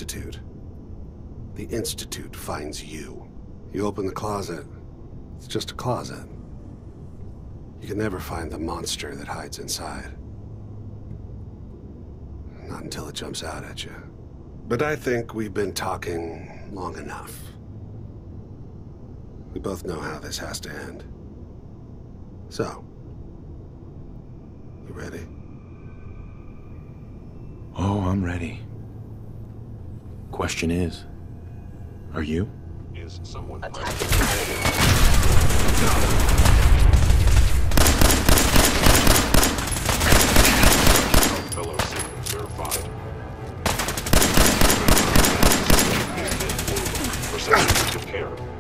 Institute. The Institute finds you. You open the closet, it's just a closet. You can never find the monster that hides inside. Not until it jumps out at you. But I think we've been talking long enough. We both know how this has to end. So, you ready? Oh, I'm ready. Question is, are you? Is someone fellow signal verified. Perception of care.